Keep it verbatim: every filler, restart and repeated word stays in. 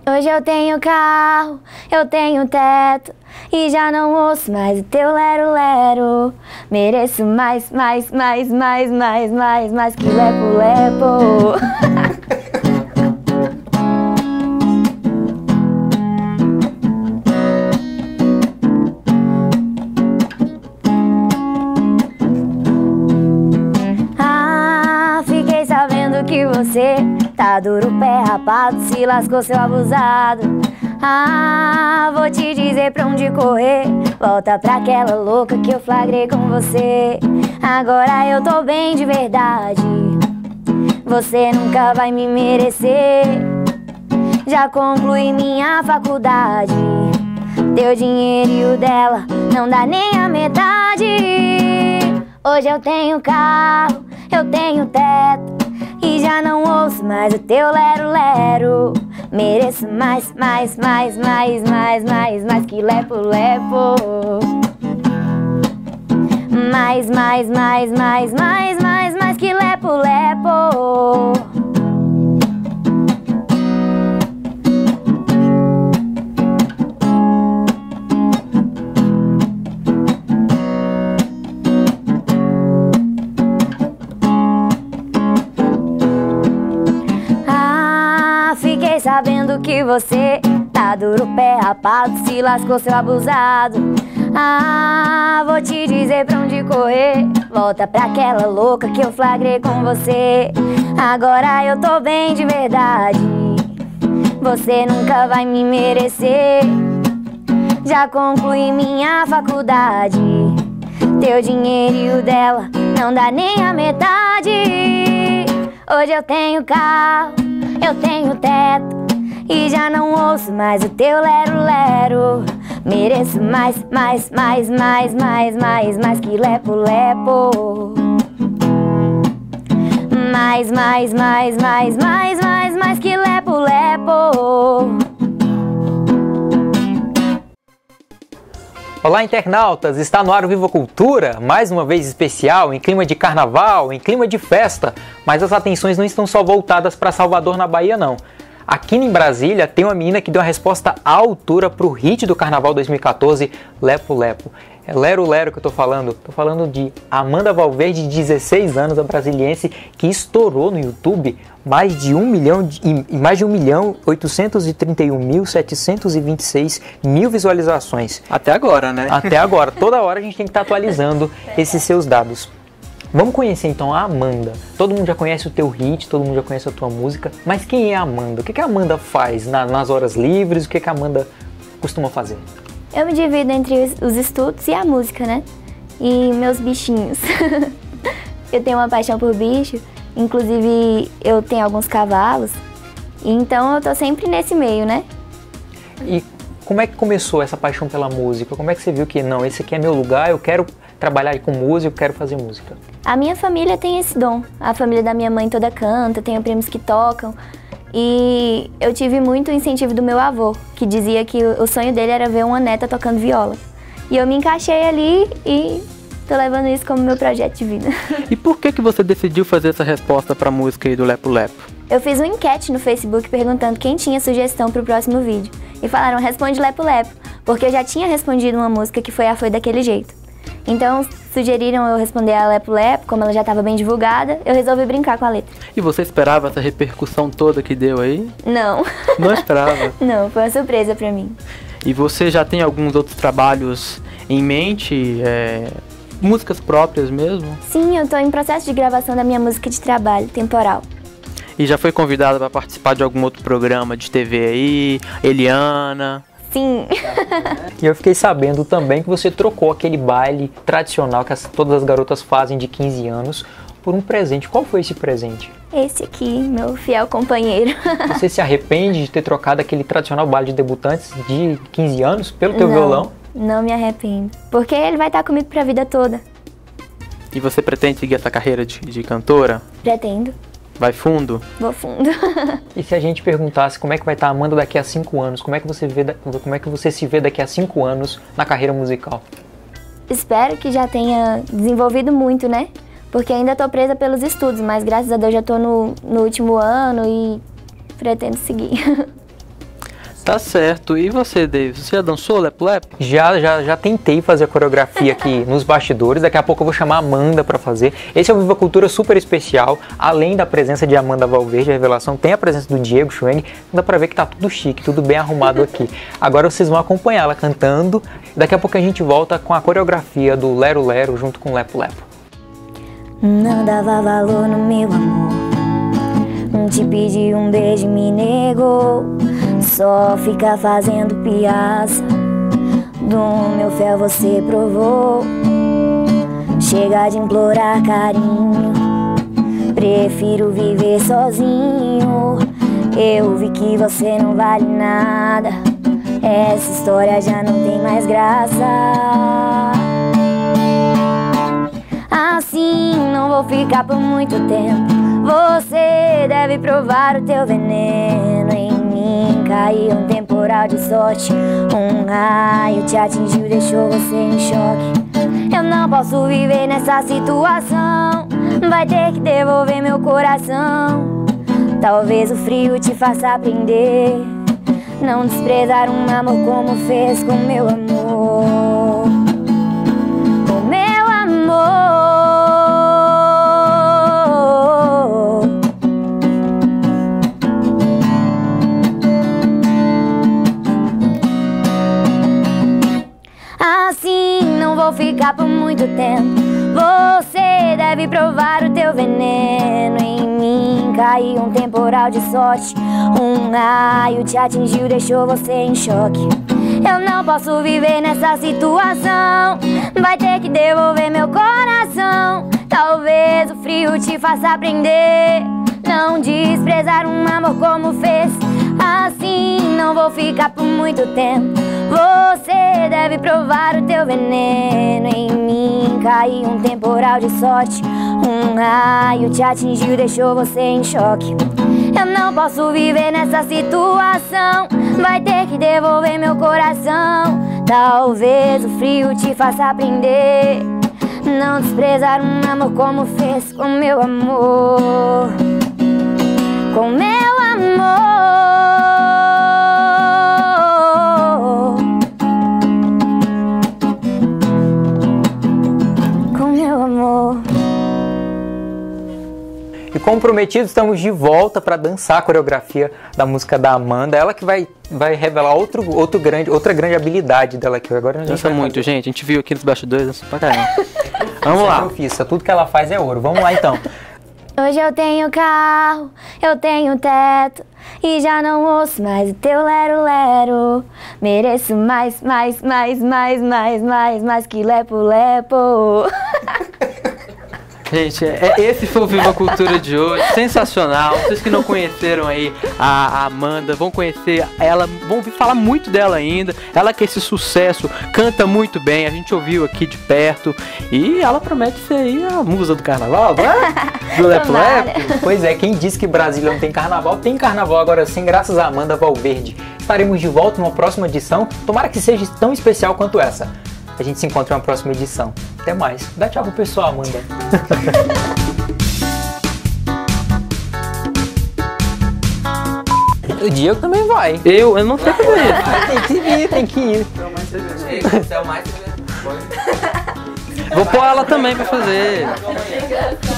Hoje eu tenho carro, eu tenho teto e já não ouço mais o teu lero-lero. Mereço mais, mais, mais, mais, mais, mais, mais que lepo-lepo. Ah, fiquei sabendo que você tá duro, pé rapado, se lascou seu abusado. Ah, vou te dizer pra onde correr. Volta pra aquela louca que eu flagrei com você. Agora eu tô bem de verdade. Você nunca vai me merecer. Já concluí minha faculdade. Teu dinheiro e o dela não dá nem a metade. Hoje eu tenho carro, eu tenho teto e já não ouço mais o teu lero-lero. Mereço mais, mais, mais, mais, mais, mais, mais que lepo-lepo. Mais, mais, mais, mais, mais, mais, mais que lepo-lepo. Sabendo que você tá duro, pé rapado, se lascou seu abusado. Ah, vou te dizer pra onde correr. Volta pra aquela louca que eu flagrei com você. Agora eu tô bem de verdade. Você nunca vai me merecer. Já concluí minha faculdade. Teu dinheiro e o dela não dá nem a metade. Hoje eu tenho carro, eu tenho teto e já não ouço mais o teu lero-lero. Mereço mais, mais, mais, mais, mais, mais, mais que lepo-lepo. Mais, mais, mais, mais, mais, mais, mais que lepo-lepo. Olá, internautas! Está no ar o Viva Cultura, mais uma vez especial, em clima de carnaval, em clima de festa. Mas as atenções não estão só voltadas para Salvador, na Bahia, não. Aqui em Brasília tem uma menina que deu uma resposta à altura para o hit do Carnaval dois mil e quatorze, Lepo Lepo. É Lero Lero que eu tô falando. Tô falando de Amanda Valverde, de dezesseis anos, a brasiliense, que estourou no YouTube mais de um milhão, de, mais de um milhão oitocentos e trinta e um mil setecentos e vinte e seis mil visualizações. Até agora, né? Até agora. Toda hora a gente tem que estar atualizando esses seus dados. Vamos conhecer então a Amanda. Todo mundo já conhece o teu hit, todo mundo já conhece a tua música, mas quem é a Amanda? O que, que a Amanda faz na, nas horas livres? O que, que a Amanda costuma fazer? Eu me divido entre os, os estudos e a música, né? E meus bichinhos. Eu tenho uma paixão por bicho, inclusive eu tenho alguns cavalos, então eu tô sempre nesse meio, né? E como é que começou essa paixão pela música? Como é que você viu que, não, esse aqui é meu lugar, eu quero trabalhar com música, eu quero fazer música? A minha família tem esse dom. A família da minha mãe toda canta, tenho primos que tocam. E eu tive muito incentivo do meu avô, que dizia que o sonho dele era ver uma neta tocando viola. E eu me encaixei ali e tô levando isso como meu projeto de vida. E por que que você decidiu fazer essa resposta pra música aí do Lepo Lepo? Eu fiz uma enquete no Facebook perguntando quem tinha sugestão pro próximo vídeo. E falaram, responde Lepo Lepo, porque eu já tinha respondido uma música que foi a Foi Daquele Jeito. Então, sugeriram eu responder a Lepo Lepo, como ela já estava bem divulgada, eu resolvi brincar com a letra. E você esperava essa repercussão toda que deu aí? Não. Não esperava? Não, foi uma surpresa pra mim. E você já tem alguns outros trabalhos em mente? É, músicas próprias mesmo? Sim, eu tô em processo de gravação da minha música de trabalho, Temporal. E já foi convidada para participar de algum outro programa de T V aí? Eliana? Sim. E eu fiquei sabendo também que você trocou aquele baile tradicional que as, todas as garotas fazem de quinze anos por um presente. Qual foi esse presente? Esse aqui, meu fiel companheiro. Você se arrepende de ter trocado aquele tradicional baile de debutantes de quinze anos pelo teu não, violão? Não me arrependo, porque ele vai estar comigo pra vida toda. E você pretende seguir essa carreira de, de cantora? Pretendo. Vai fundo? Vou fundo. E se a gente perguntasse como é que vai estar a Amanda daqui a cinco anos, como é que você vê, como é que você se vê daqui a cinco anos na carreira musical? Espero que já tenha desenvolvido muito, né? Porque ainda tô presa pelos estudos, mas graças a Deus já tô no, no último ano e pretendo seguir. Tá certo. E você, David? Você já dançou Lepo Lepo? Já, já, já tentei fazer a coreografia aqui nos bastidores. Daqui a pouco eu vou chamar a Amanda para fazer. Esse é o Viva Cultura super especial. Além da presença de Amanda Valverde, a revelação, tem a presença do Diego Schweng. Dá pra ver que tá tudo chique, tudo bem arrumado aqui. Agora vocês vão acompanhar ela cantando. Daqui a pouco a gente volta com a coreografia do Lero Lero junto com Lepo Lepo. Não dava valor no meu amor. Te pedi um beijo e me negou. Só fica fazendo piada. Do meu fel você provou. Chega de implorar carinho. Prefiro viver sozinho. Eu vi que você não vale nada. Essa história já não tem mais graça. Assim não vou ficar por muito tempo. Você deve provar o teu veneno. Em mim caiu um temporal de sorte. Um raio te atingiu, deixou você em choque. Eu não posso viver nessa situação. Vai ter que devolver meu coração. Talvez o frio te faça aprender. Não desprezar um amor como fez com meu amor. Com meu amor. Assim não vou ficar por muito tempo. Você deve provar o teu veneno. Em mim caiu um temporal de sorte. Um raio te atingiu, deixou você em choque. Eu não posso viver nessa situação. Vai ter que devolver meu coração. Talvez o frio te faça aprender. Não desprezar um amor como fez. Assim não vou ficar por muito tempo. Você deve provar o teu veneno. Em mim caiu um temporal de sorte. Um raio te atingiu, deixou você em choque. Eu não posso viver nessa situação. Vai ter que devolver meu coração. Talvez o frio te faça aprender. Não desprezar um amor como fez com meu amor. Com meu amor. E como prometido, estamos de volta para dançar a coreografia da música da Amanda. Ela que vai, vai revelar outro, outro grande, outra grande habilidade dela aqui. Agora a gente dança muito, fazer. Gente. A gente viu aqui nos bastidores, dança pra caramba. Vamos Isso lá. É profissa, tudo que ela faz é ouro. Vamos lá então. Hoje eu tenho carro, eu tenho teto. E já não ouço mais o teu lero-lero. Mereço mais, mais, mais, mais, mais, mais, mais que lepo-lepo. Gente, é, esse foi o Viva Cultura de hoje, sensacional. Vocês que não conheceram aí a, a Amanda, vão conhecer ela, vão ouvir falar muito dela ainda. Ela que é esse sucesso, canta muito bem, a gente ouviu aqui de perto. E ela promete ser aí a musa do carnaval, não é? Do Lepo Lepo. Pois é, quem disse que Brasília não tem carnaval, tem carnaval agora sim, graças a Amanda Valverde. Estaremos de volta numa próxima edição, tomara que seja tão especial quanto essa. A gente se encontra em uma próxima edição. Até mais. Dá tchau pro pessoal, Amanda. O Diego também vai. Eu, eu não sei fazer isso. Tem que ir, tem que ir. Vou pôr ela também pra fazer.